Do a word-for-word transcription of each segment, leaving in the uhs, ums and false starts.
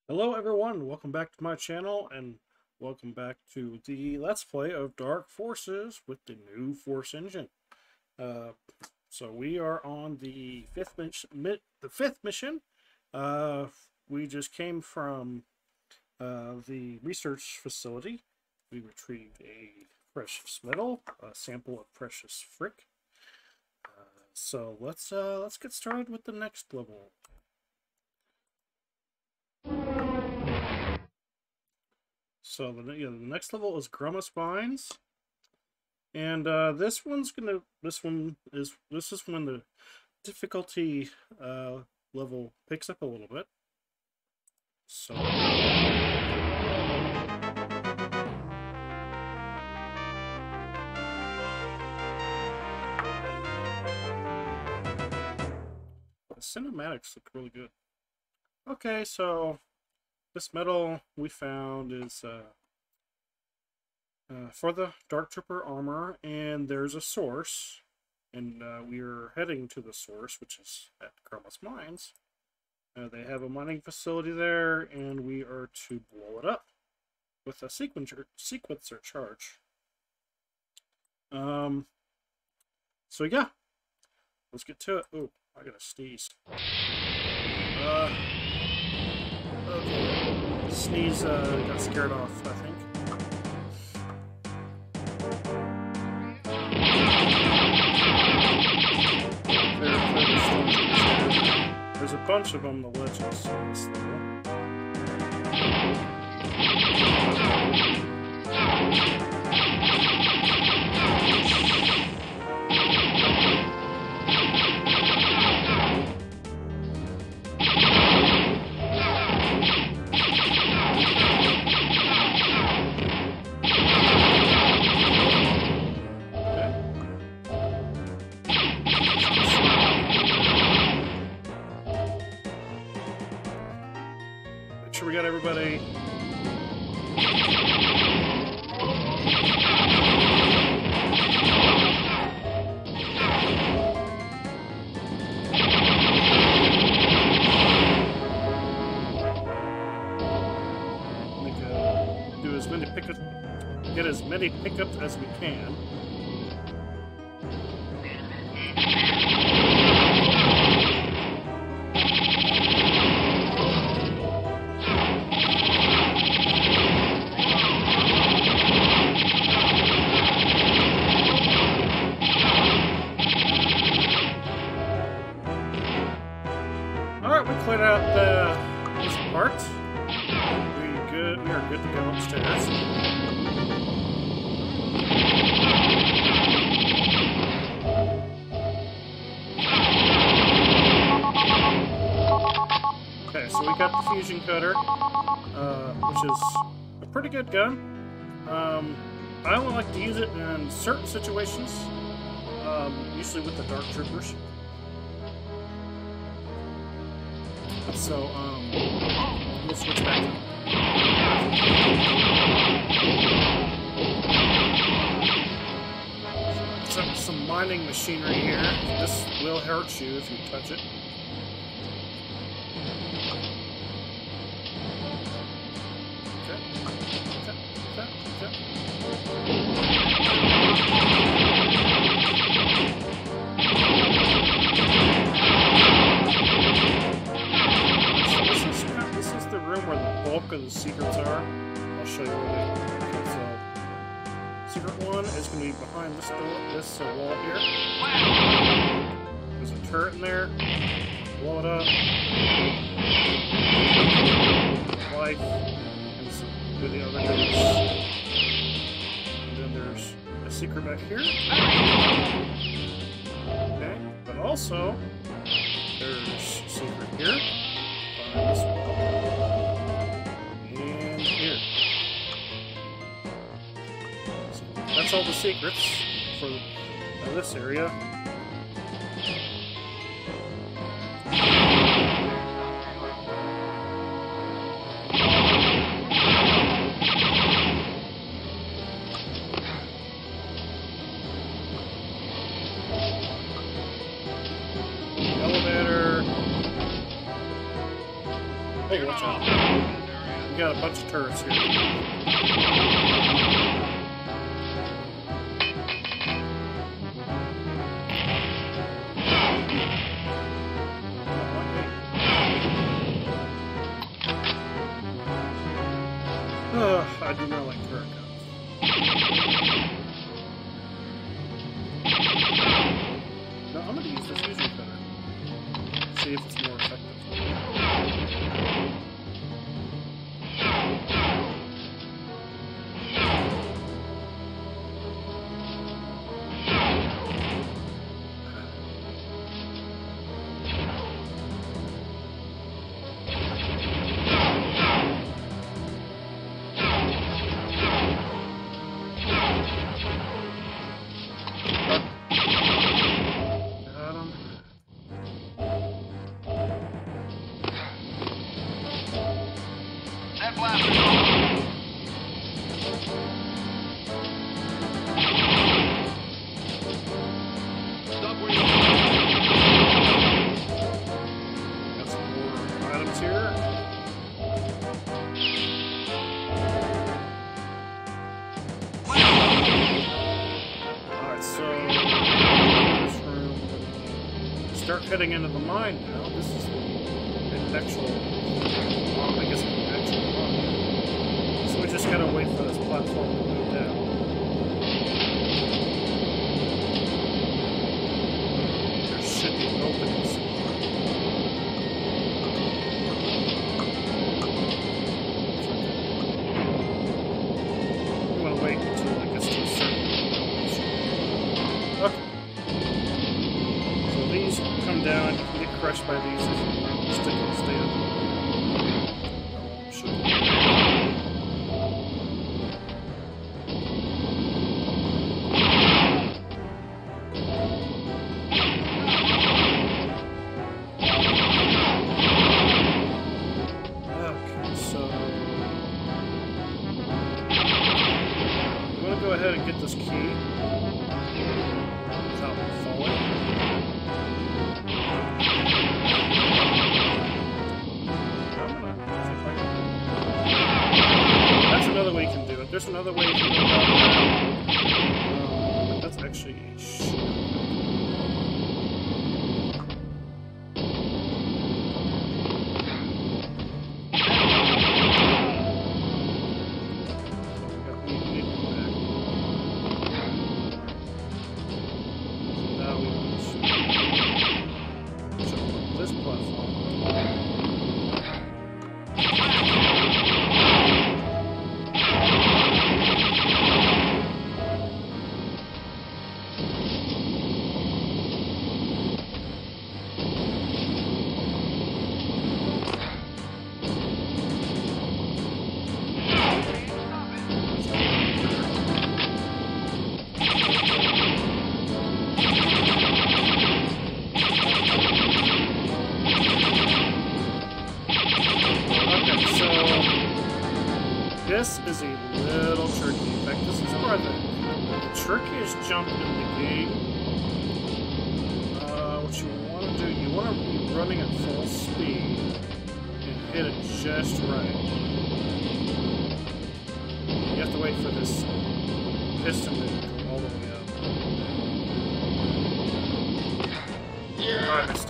Hello everyone, welcome back to my channel, and welcome back to the Let's Play of Dark Forces with the new Force engine. Uh, so we are on the fifth mission. The fifth mission. Uh, we just came from uh, the research facility. We retrieved a precious metal, a sample of precious frick. Uh, so let's uh, let's get started with the next level. So the, you know, the next level is Grommas Mines, and uh, this one's gonna. This one is. This is when the difficulty uh, level picks up a little bit. So. The cinematics look really good. Okay, so. This metal we found is uh, uh, for the Dark Trooper armor, and there's a source, and uh, we're heading to the source, which is at Grommas Mines. Uh, they have a mining facility there, and we are to blow it up with a sequencer, sequencer charge. Um. So yeah, let's get to it. Oh, I gotta sneeze. Uh. Okay. Sneeze uh, got scared off, I think. There's a bunch of them, the legends on this level. We got everybody. Make a, do as many pickups, get as many pickups as we can. Cleared out the, this part. We good. We are good to go upstairs. Okay, so we got the fusion cutter, uh, which is a pretty good gun. Um, I only like to use it in certain situations, um, usually with the Dark Troopers. So, um, we'll switch back to some, some mining machinery here. This will hurt you if you touch it. Okay, okay, okay, okay. Where the bulk of the secrets are. I'll show you where they are. So, secret one is going to be behind this door, this uh, wall here. There's a turret in there. Blow it up. Life. And some do the other things. And then there's a secret back here. Okay. But also, there's a secret here. Behind this wall. That's all the secrets for uh, this area. Elevator. Hey, watch out. we got a bunch of turrets here. Uh, I do not like turret guns. No, I'm gonna use this fusion cutter. See if it's more effective. Heading into the mine now. This is an actual, well, I guess an actual mine. So we just gotta wait for this platform to move down. There should be openings. We wanna wait until it gets to a certain elevation. Okay. Come down, you can get crushed by these if you stick and stay up. Should Okay, so I'm gonna go ahead and get this key without falling. Another way you can do it. There's another way you can do it. Um, but that's actually a shit. We need to go back. So now we want to jump on this platform. This is a little tricky. In fact, this is probably the, the trickiest jump in the game. Uh, what you want to do, you want to be running at full speed and hit it just right. You have to wait for this piston to go all the way up. Yeah. I missed it.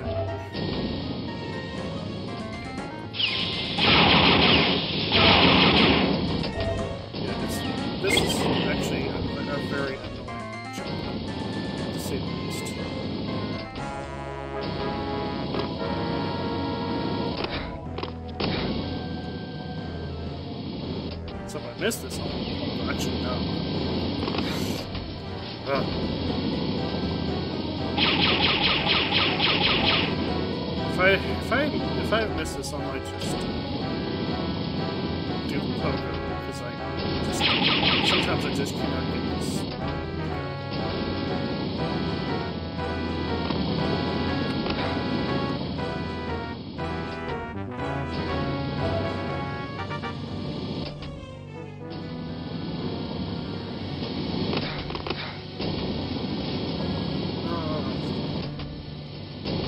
This is actually a, a very annoying jump, to say the least. So if I miss this, I'll, I'll actually know. Ugh. If I if I if I miss this, I might just do the pogo because I just sometimes I just cannot get this.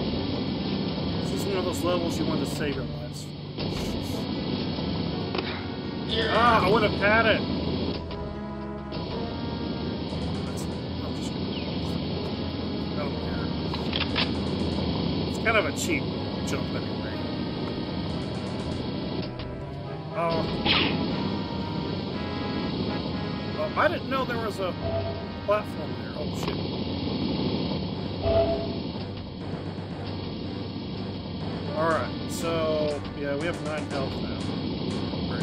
Levels you want to save your lives. Ah, I would have had it. That's, I'm just I don't care. It's kind of a cheap jump anyway. Oh. Oh, I didn't know there was a platform there. Oh shit. Alright, so yeah, we have nine health now. Great.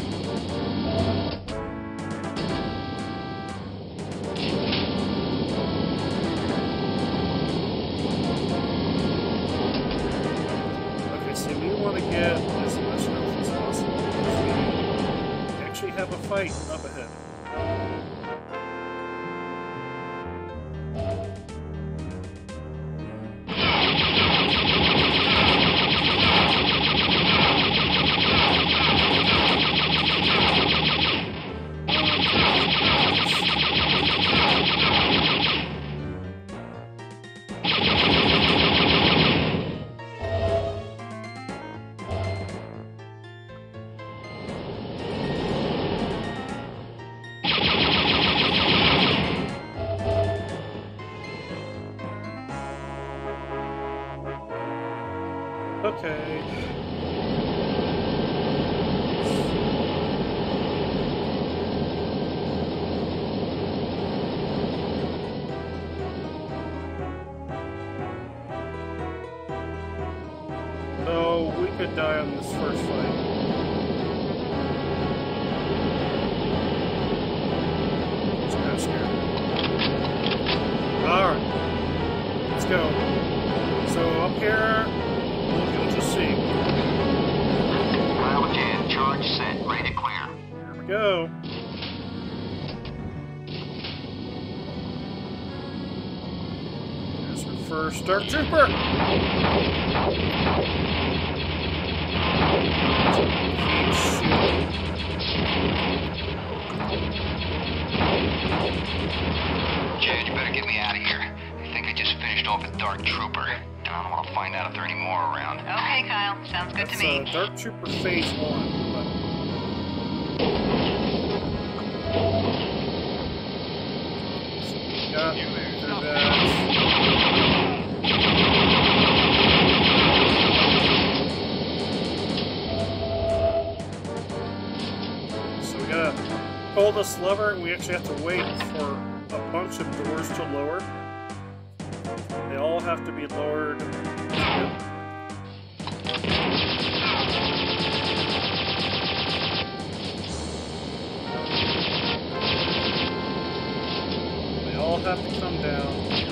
Okay, so we want to get as much health as possible because we actually have a fight up ahead. Okay. So we could die on this first fight. It's kind of scary. Alright. Let's go. So up here, we'll just see. Mile ten, charge set, ready to clear. Here we go. There's our first Dark Trooper. Jed, you better get me out of here. I think I just finished off a Dark Trooper. I don't want to find out if there are any more around. Okay, Kyle. Sounds good That's, to me. Uh, Dark Trooper Phase One. So we got through that. So we gotta pull this lever, and we actually have to wait for a bunch of doors to lower. They all have to be lowered together. They all have to come down.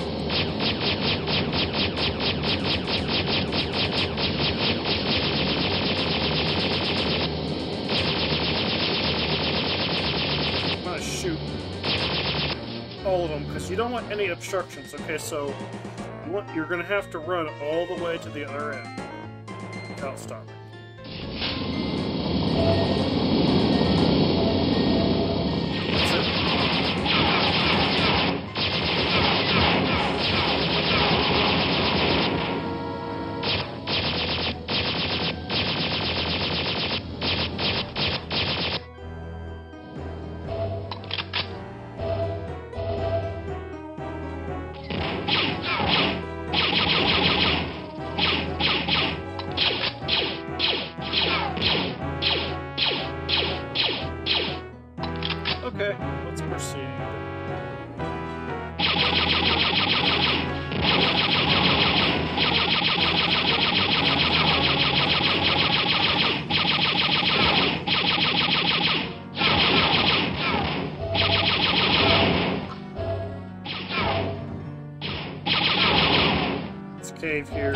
I'm gonna shoot all of them because you don't want any obstructions. Okay, so you want, you're gonna have to run all the way to the other end without stopping. That's it. Okay, let's proceed. This cave here.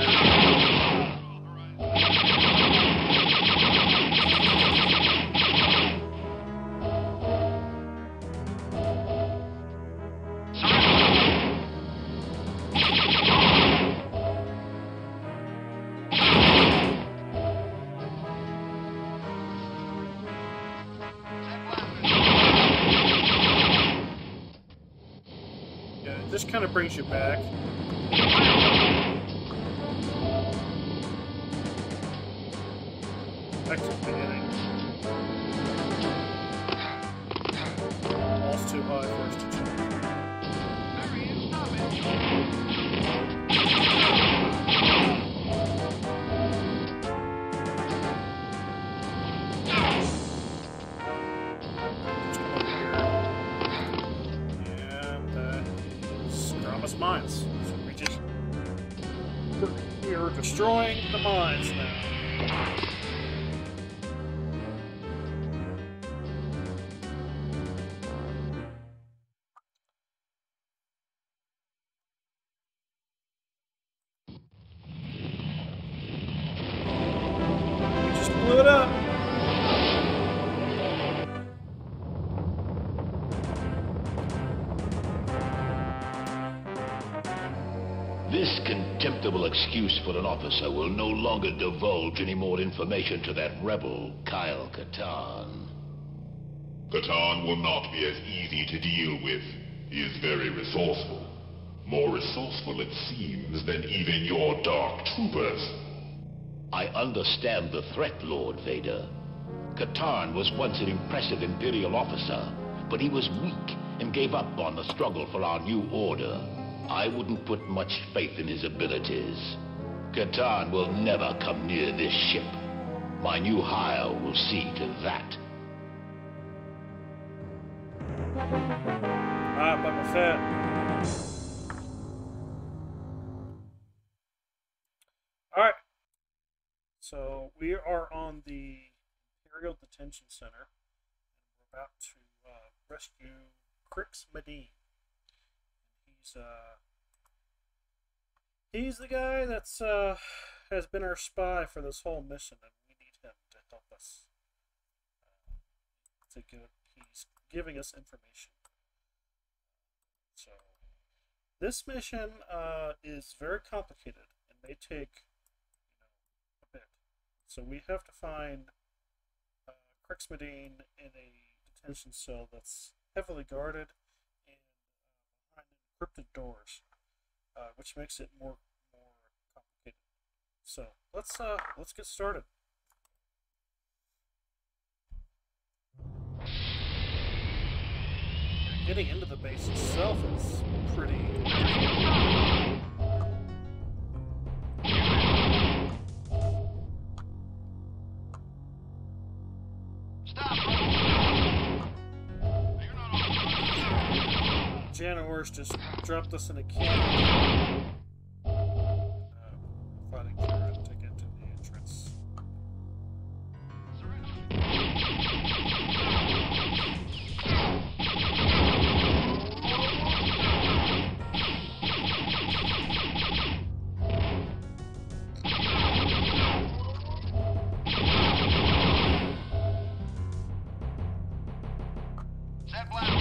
This kind of brings you back. Back to the beginning. mines. So we just we are destroying the mines now. We just blew it up. This contemptible excuse for an officer will no longer divulge any more information to that rebel, Kyle Katarn. Katarn will not be as easy to deal with. He is very resourceful. More resourceful, it seems, than even your dark troopers. I understand the threat, Lord Vader. Katarn was once an impressive Imperial officer, but he was weak and gave up on the struggle for our new order. I wouldn't put much faith in his abilities. Katarn will never come near this ship. My new hire will see to that. Ah, Boba Fett. Alright. So, we are on the Imperial Detention Center. And we're about to uh, rescue Crix Madine. He's, uh... He's the guy that's, uh... has been our spy for this whole mission, and we need him to help us. Uh, to give, he's giving us information. So, this mission uh, is very complicated and may take, you know, a bit. So we have to find uh, Crix Madine in a detention cell that's heavily guarded and uh, behind encrypted doors, uh, which makes it more more complicated. So let's uh let's get started. Getting into the base itself is pretty... Stop! Janowars just dropped us in a canyon. Uh, fighting for it to get to the entrance. Set black.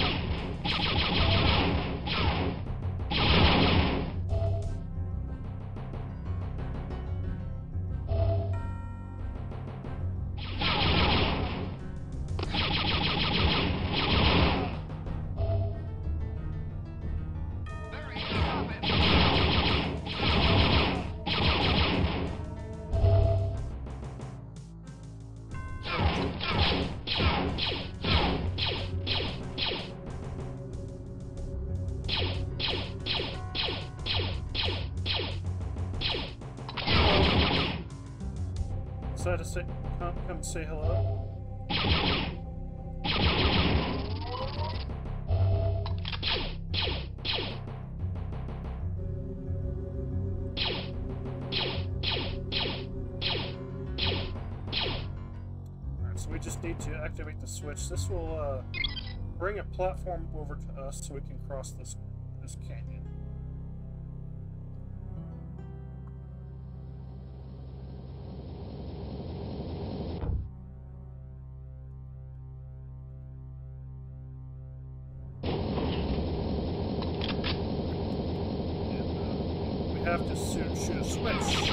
Decided to say, come, come say hello. Alright, so we just need to activate the switch. This will uh, bring a platform over to us so we can cross this this canyon. Have to shoot, shoot a switch.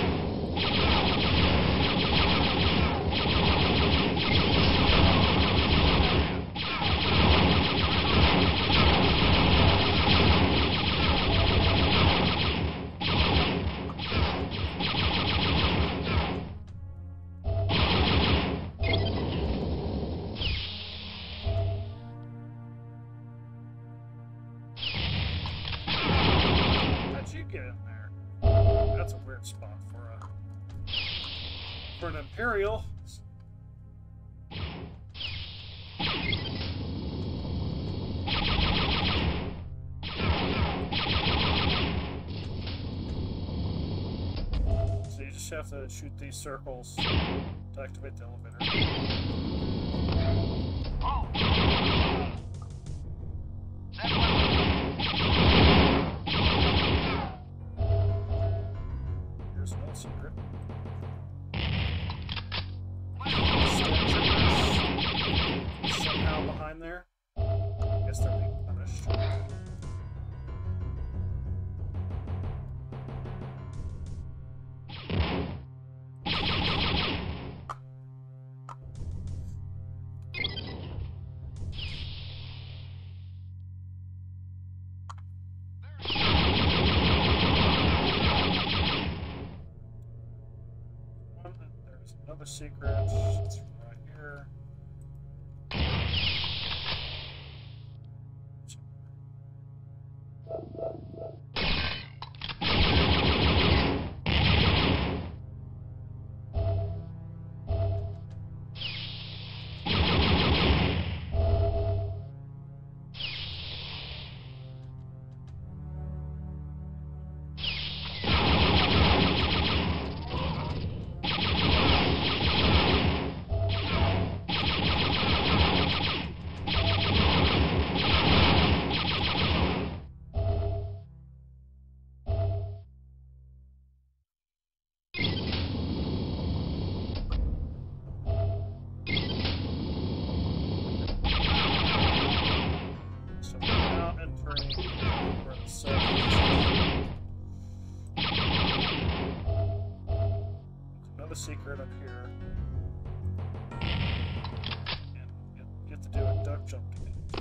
How'd you get in there? That's a weird spot for a for an Imperial. just have to shoot these circles to activate the elevator. Oh! Here's another secret. Somehow behind there. I guess they're being punished. There's another secret. It's right here. Secret up here. And you get to do a duck jump to get it.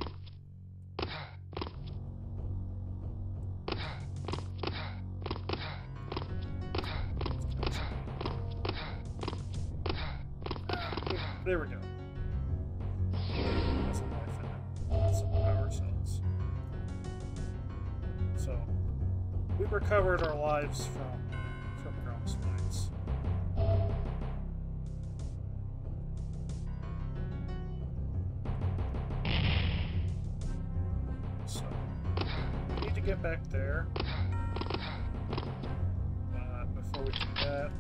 There we go. That's a life in it. Some power cells. So we recovered our lives from from Grommas mines. So we need to get back there. But before we do that,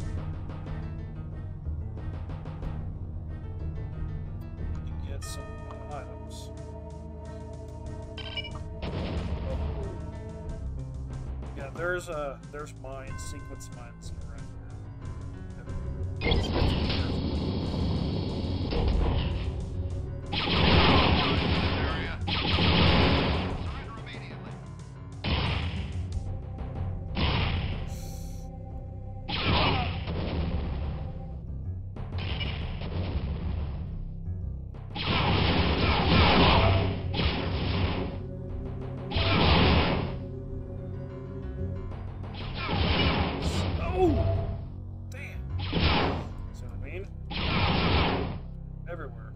we need to get some uh, items. Yeah, there's a there's mines, sequence mines around here. Everywhere.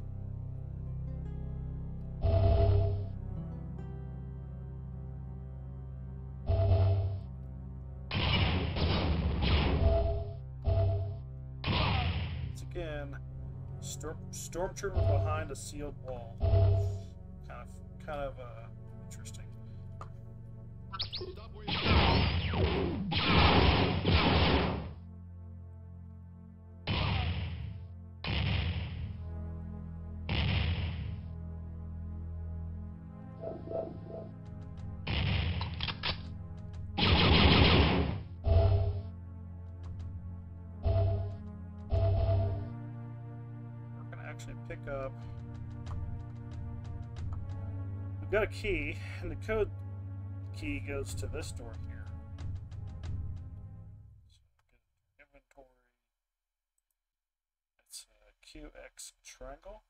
Once again, storm stormtrooper behind a sealed wall. Kind of, kind of uh, interesting. Actually pick up. We've got a key, and the code key goes to this door here. So get inventory. It's a Q X triangle.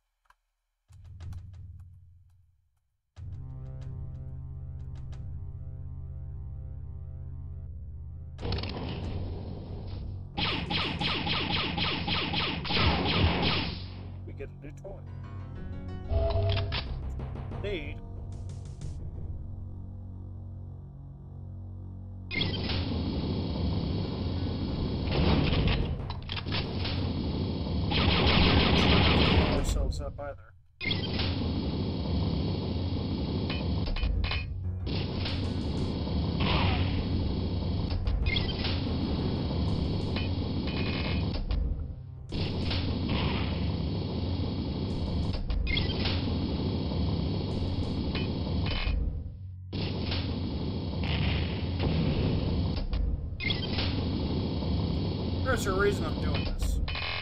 Get a new toy. Need ourselves up either. There's a reason I'm doing this.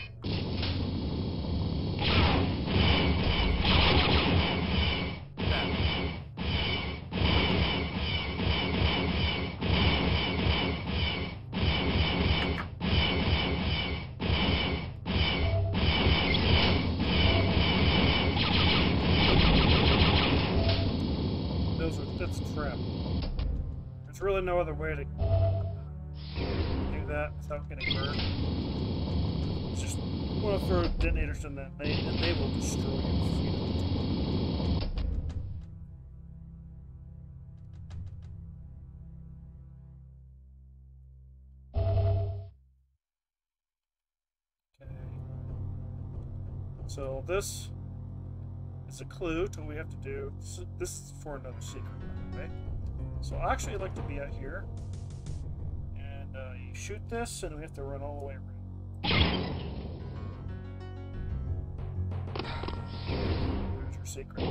Those are, that's a trap. There's really no other way to do that without getting hurt. It's just want to throw detonators in that, they, and they will destroy you if you don't. Okay. So this is a clue to what we have to do. This is for another secret, right? So I actually like to be out here. And uh, you shoot this, and we have to run all the way around. There's your secret.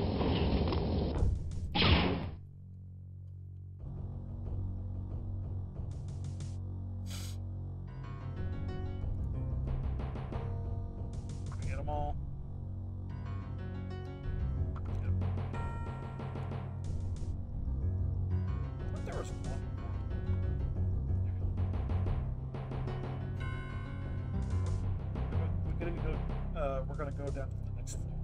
Get them all. Yep. I thought there was one. We're gonna go. Uh, we're gonna go down to the next floor.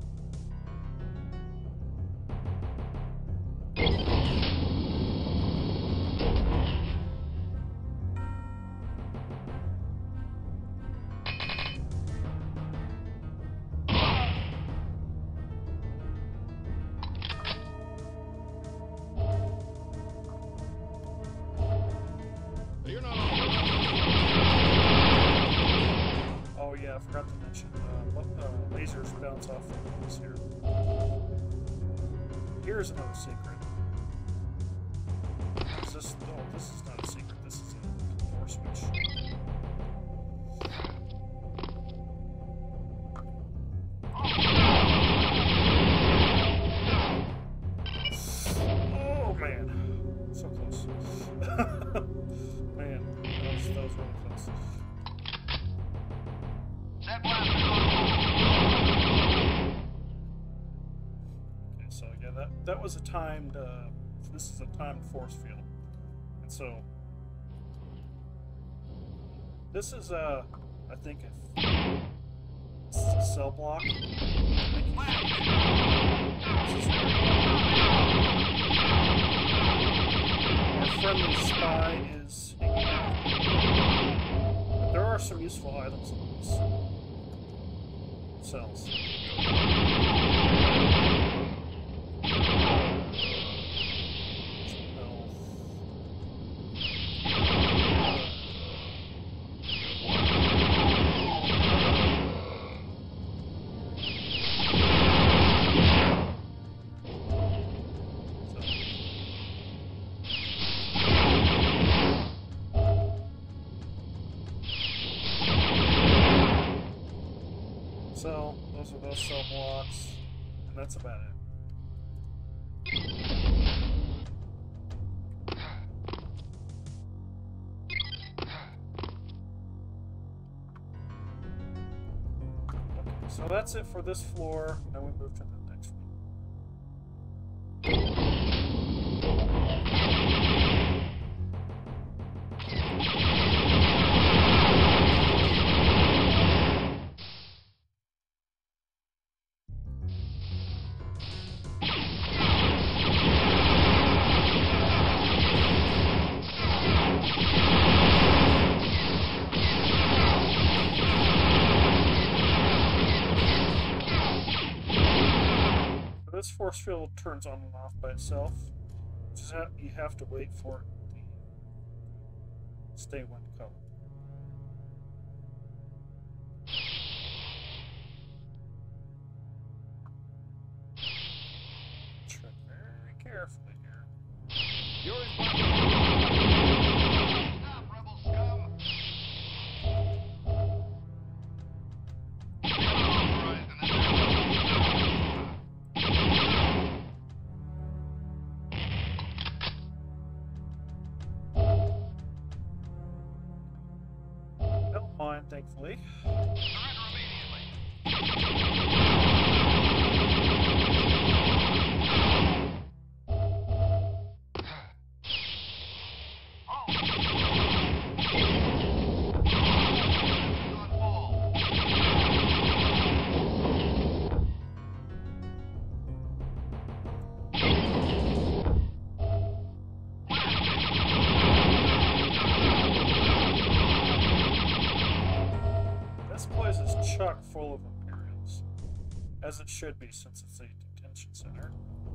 Oh yeah, I forgot to mention. Uh, what, uh, lasers bounce off of this here. Here's another secret. Is this? Oh, this is not a secret. This is a door switch. Oh man, so close. Man, that was, that was really close. Okay, so yeah, that that was a timed. Uh, this is a timed force field, and so this is uh, I think if this is a cell block. Our friendly spy is ignored. But there are some useful items in these cells. So, those are those cell blocks, and that's about it. Okay, so that's it for this floor. Now we move to the next one. This force field turns on and off by itself. Just have, you have to wait for it to stay one color. Tread very carefully here. You're in Stop, rebel scum! thankfully. Chock full of Imperials, as it should be since it's a detention center.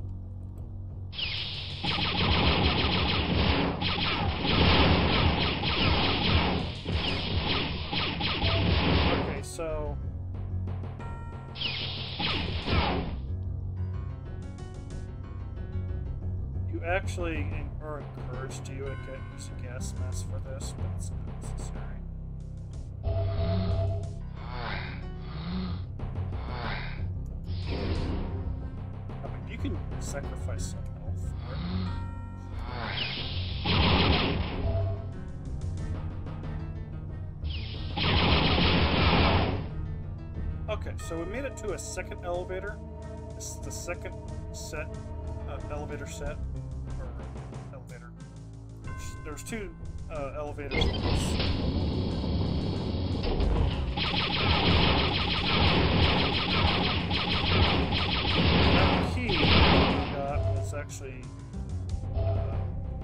Okay, so you actually are encouraged to use a gas mask for this, but it's not necessary. You can sacrifice some health for it. Okay, so we made it to a second elevator. This is the second set, uh, elevator set, or elevator. There's, there's two uh, elevators in this. Actually, uh,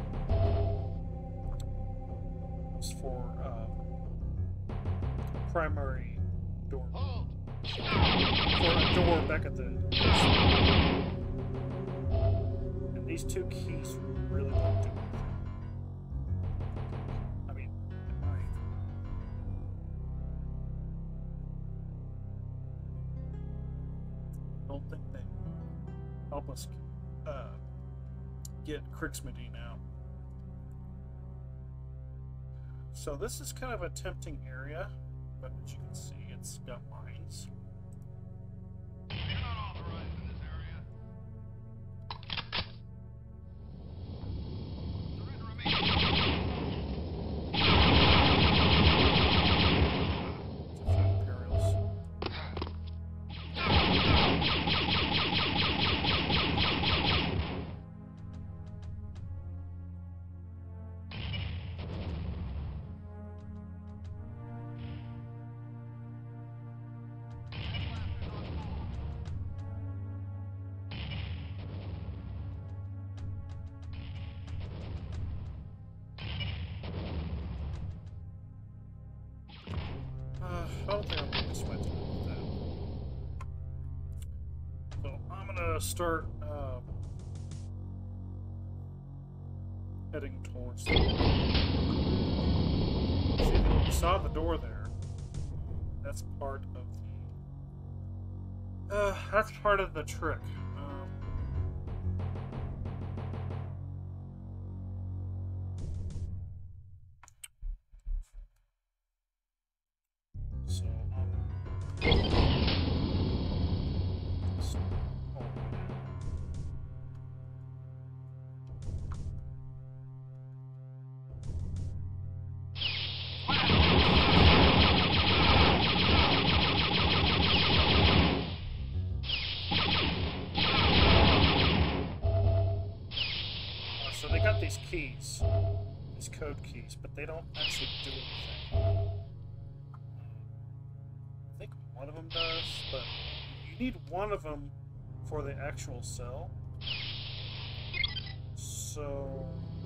was for uh, primary door. For a door back at the. And these two keys really don't do anything. I mean, I don't think they help us. Uh, get Crix Madine out. So this is kind of a tempting area, but as you can see, it's got mines. You're not authorized in this area. Surrender immediately. It's a few Imperials. I don't think I'm going to sweat with that. So I'm going to start uh, heading towards the... See, you saw the door there. That's part of the... Uh, that's part of the trick. Um, So, um, so, oh, uh, so they got these keys, these code keys, but they don't actually do anything. I think one of them does, but you need one of them for the actual cell. So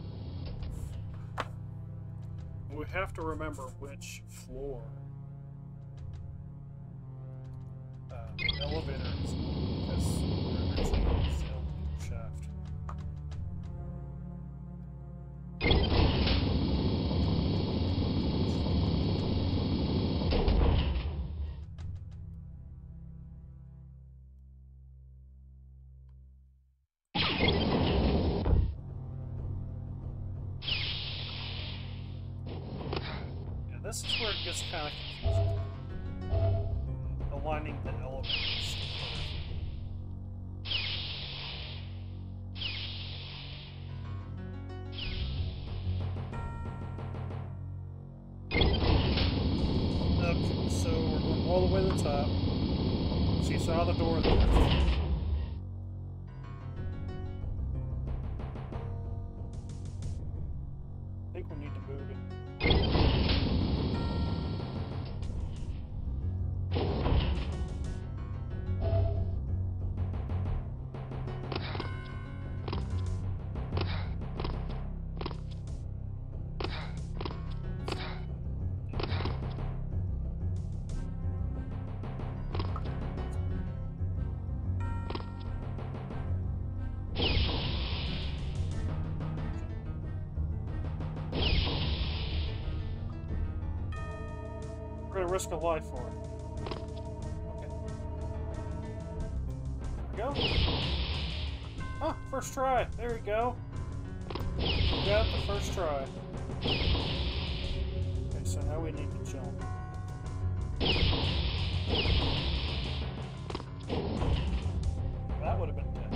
we have to remember which floor uh, the elevator is on, because we're actually on the cell shaft. This is where it gets kind of confusing. Aligning the elements. all the way to the top. So you saw the door there. I think we need to move it. We're gonna risk a life for it. Okay. There we go. Ah, first try. There we go. We got it the first try. Okay, so now we need to jump. That would have been dead.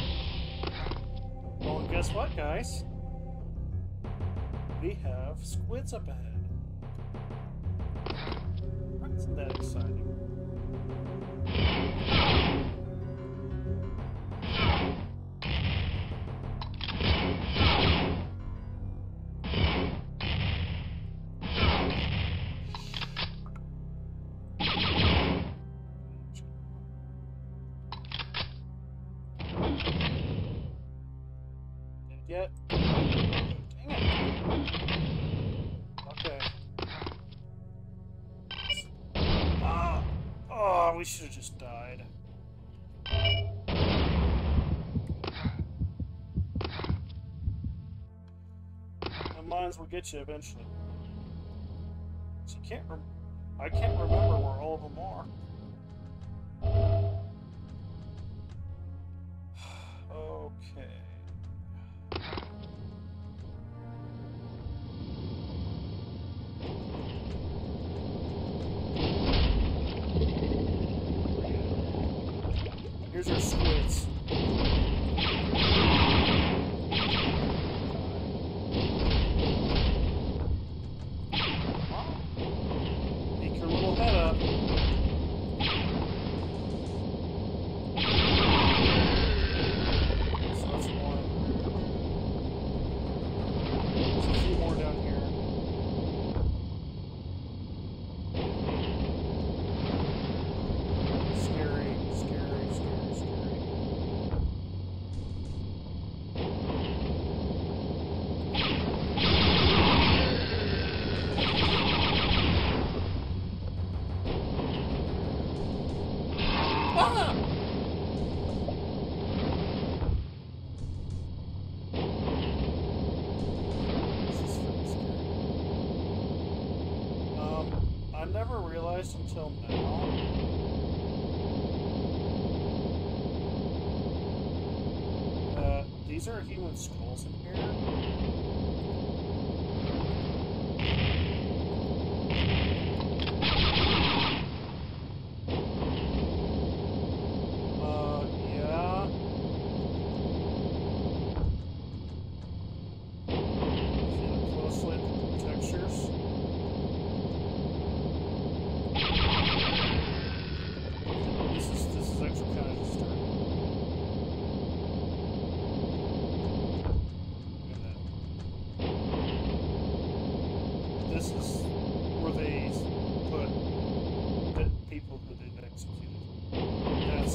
Well, and guess what, guys? We have squids up ahead. Isn't that exciting? Yet. Dang it. Okay. Oh, oh, we should have just died. The mines will get you eventually. So you can't rem I can't remember where all of them are. Okay. Here's our squids. Pick your little head up. So that's one. There's a few more down here. Scary, scary, scary, scary. Ah! This is really scary. Um, I never realized until now. Uh, these are human skulls in here. Uh, yeah. If you look closely at the textures. This is this is actually kind of disturbing. This is where they put the people who they've executed. That's...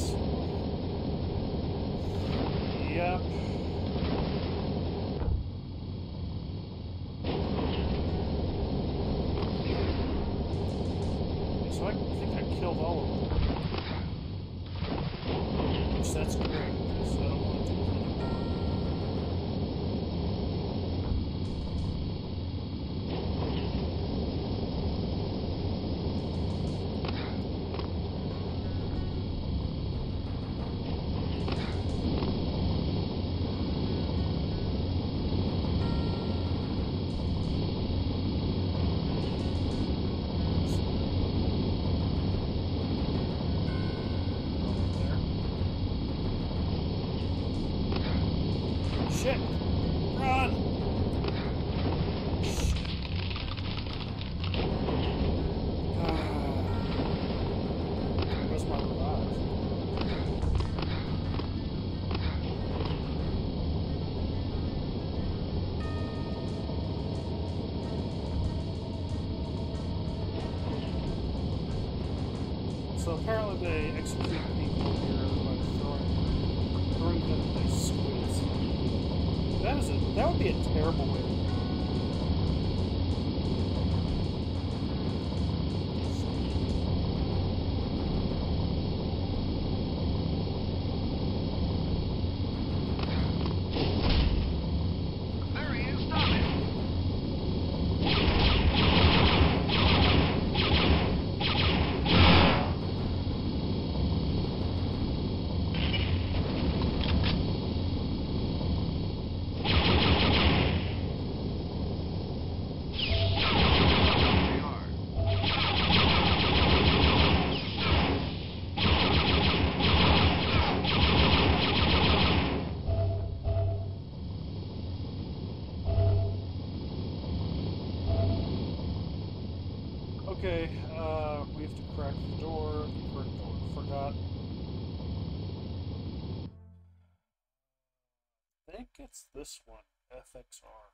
Yep. So I think I killed all of them. Which that's great, because I don't want to do it anymore. Shit! Run! Shit. Ah. apparently they execute people here by throwing, throwing them into squids. That is a, that would be a terrible way to Okay, uh, we have to crack the door. The correct door. Forgot. I think it's this one. F X R.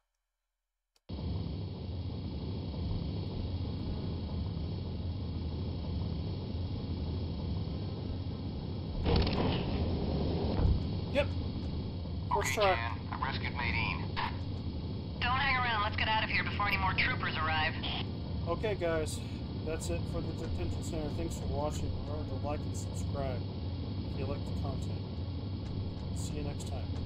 Yep. First Okay, try. Jan, I rescued Madine. Don't hang around. Let's get out of here before any more troopers arrive. Okay, guys. That's it for the Detention Center. Thanks for watching. Remember to like and subscribe if you like the content. See you next time.